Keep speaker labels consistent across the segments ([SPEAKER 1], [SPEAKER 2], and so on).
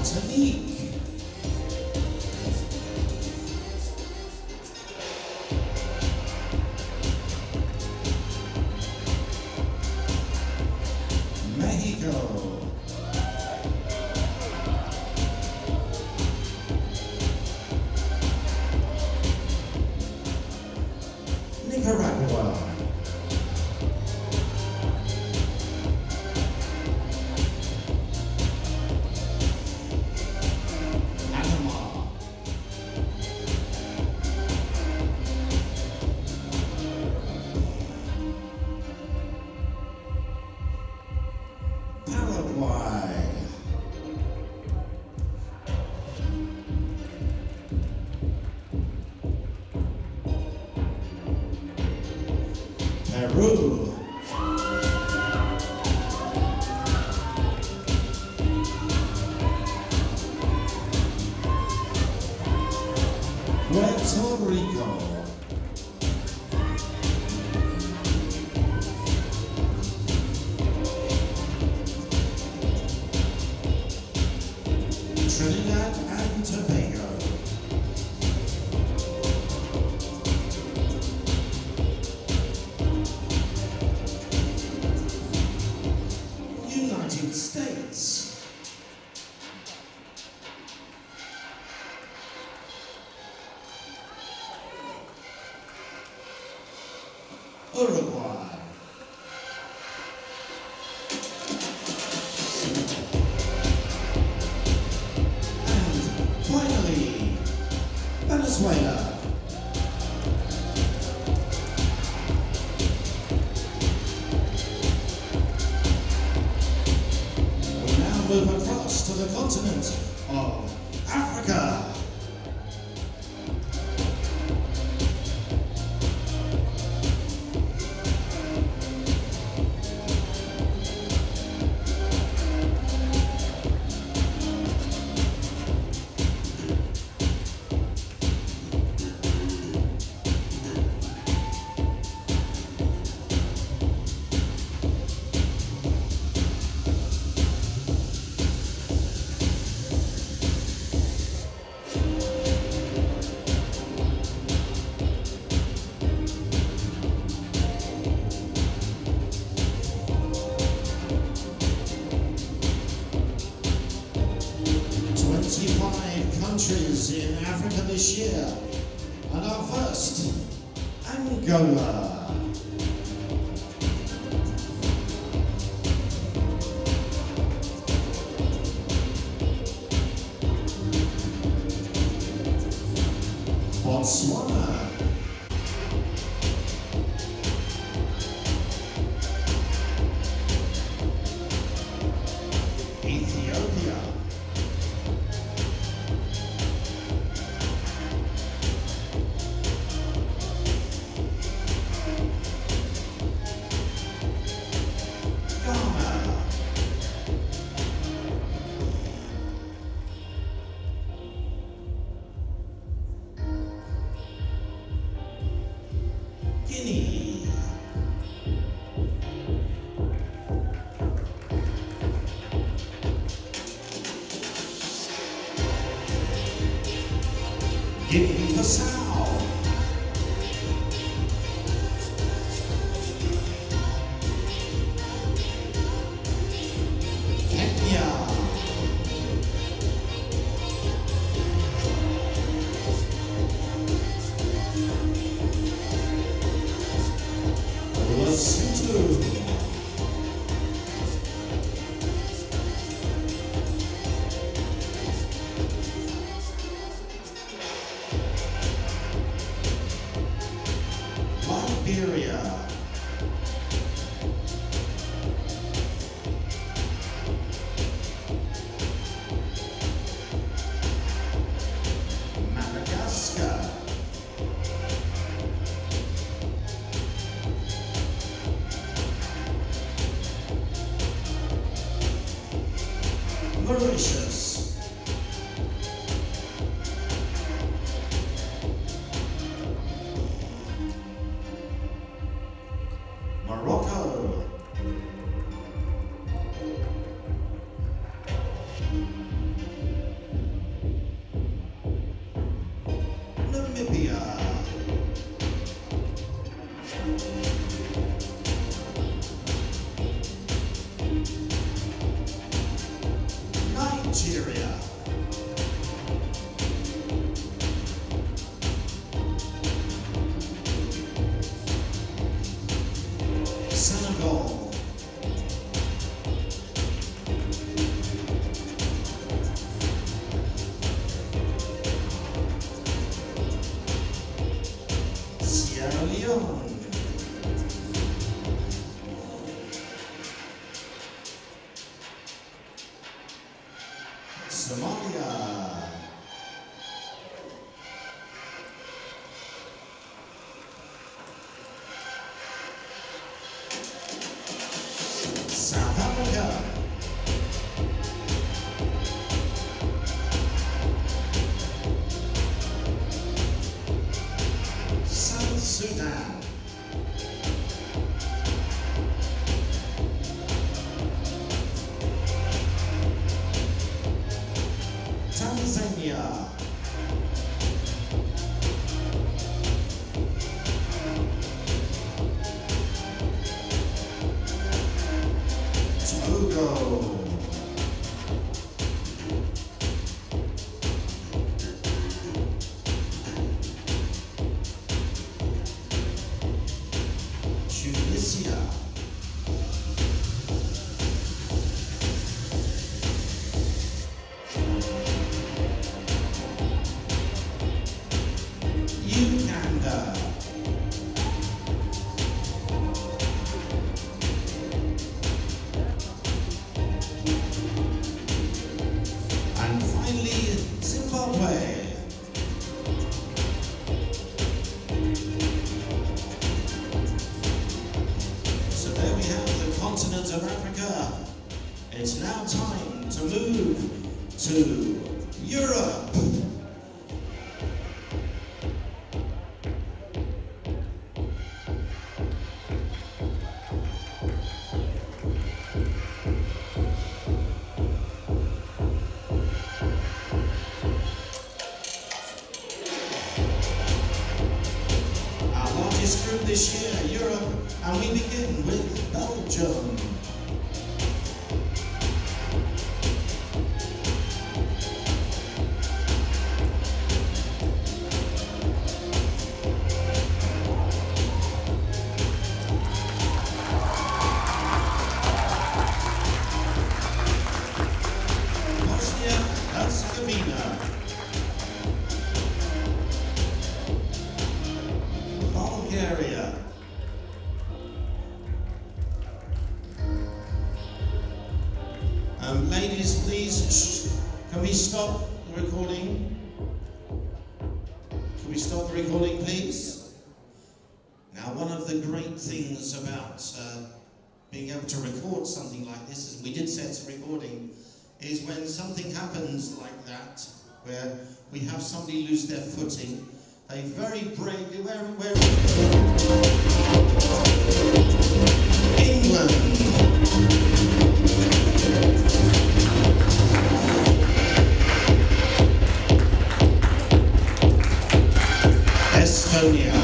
[SPEAKER 1] Martinique. Mexico. Nicaragua. Panama. Paraguay. Peru. Puerto Rico. Trinidad and Tobago. United States. Uruguay. And finally, Venezuela. We now move across to the continent of Africa. Countries in Africa this year, and our first, Angola. Botswana. Ethiopia. Guinea. Guinea-Bissau. Kenya. Lesotho. Liberia. Madagascar. Mauritius. Morocco. Algeria. Senegal. Sierra Leone. Somalia. South Africa. South Sudan. Tanzania. Togo. Tunisia. Uganda. And finally, Zimbabwe. So there we have the continent of Africa. It's now time to move to Europe. Group this year, Europe, and we begin with Belgium. Bosnia-Herzegovina. Bulgaria. Ladies, please, can we stop the recording? Can we stop the recording, please? Now, one of the great things about being able to record something like this, as we did set a recording, is when something happens like that, where we have somebody lose their footing, they very bravely, England. Estonia.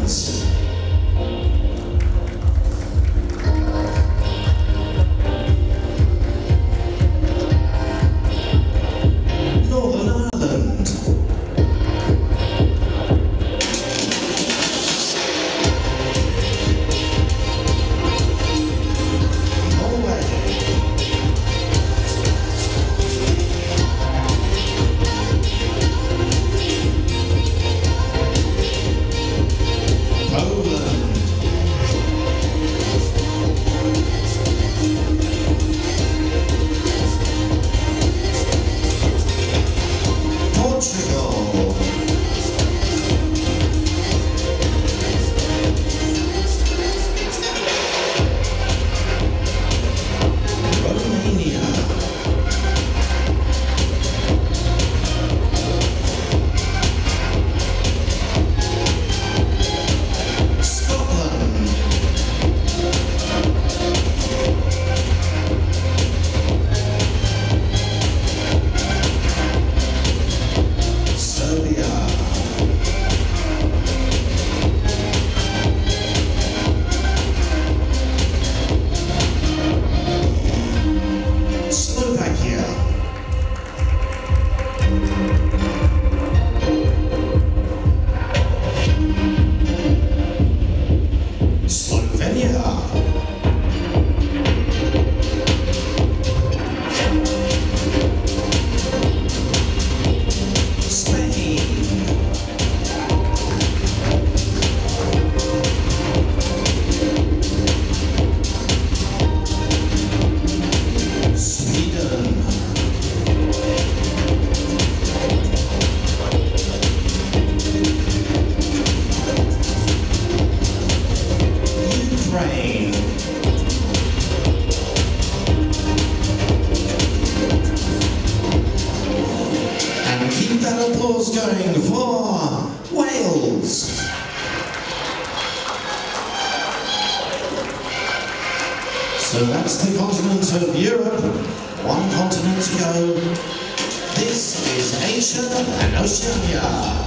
[SPEAKER 1] Netherlands. Northern Ireland. Norway. Applause going for Wales. So that's the continent of Europe. One continent to go. This is Asia and Oceania.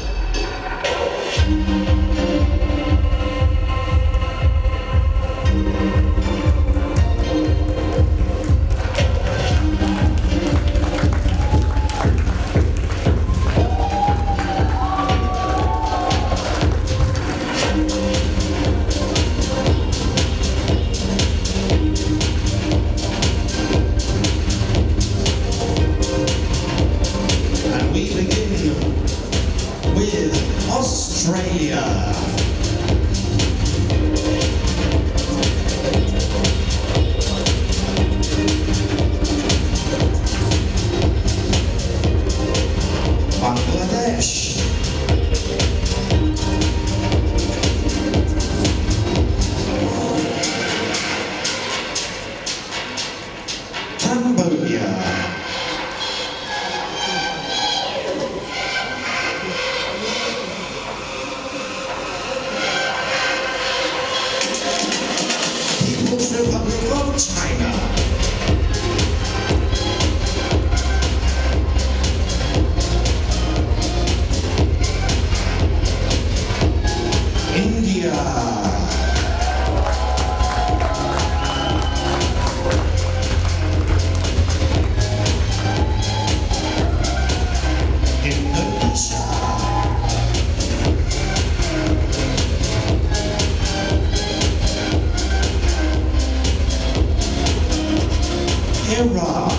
[SPEAKER 1] With Australia. Bangladesh. Cambodia. Republic of China. India. Indonesia. Iraq.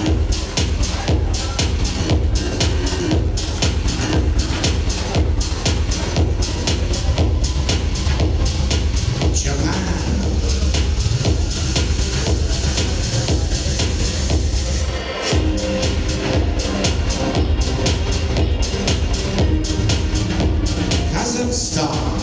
[SPEAKER 1] Japan. Kazakhstan.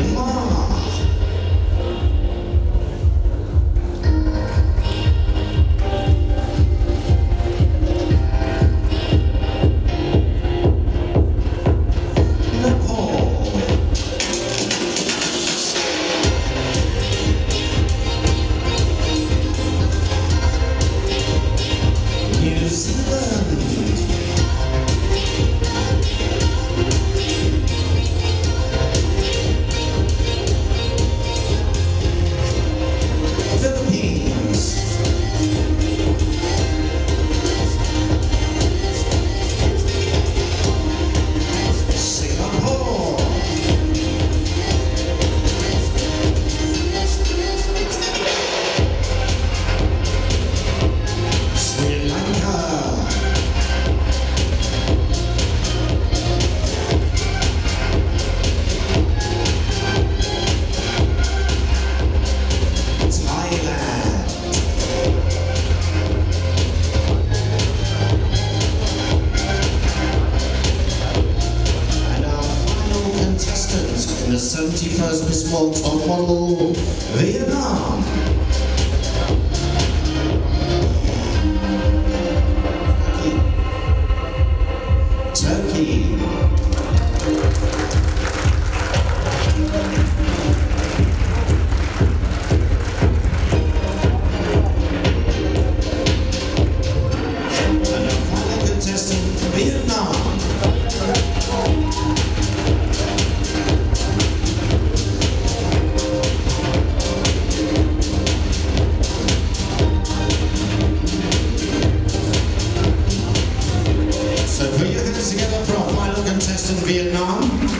[SPEAKER 1] Myanmar. The 71st Miss World Top Model, Vietnam. Turkey. And our final contestant, Vietnam. So put your hands together for our final contestant, Vietnam.